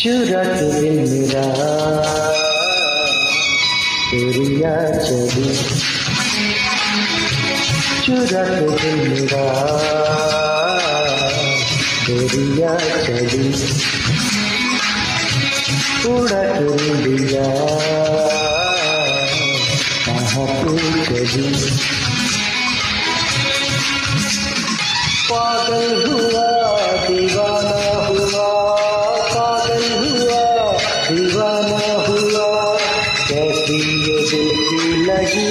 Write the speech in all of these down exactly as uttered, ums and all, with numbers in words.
चुरा के दिल मेरा तेरिया चली, चुरा के दिल मेरा तेरिया चली, उड़ा के दिया कहाँ तू चली। पागल हुआ दीवाना हुआ, पागल हुआ दीवाना हुआ, कैसी ये दिल की लगी।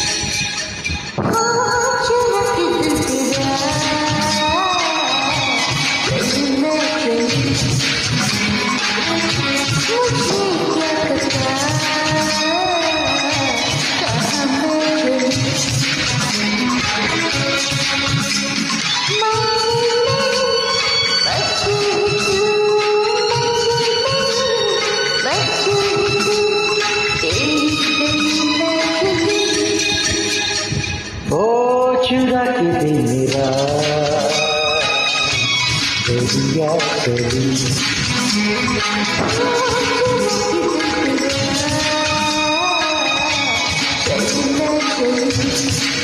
ओ चुरा के दिल मेरा तेरिया चली।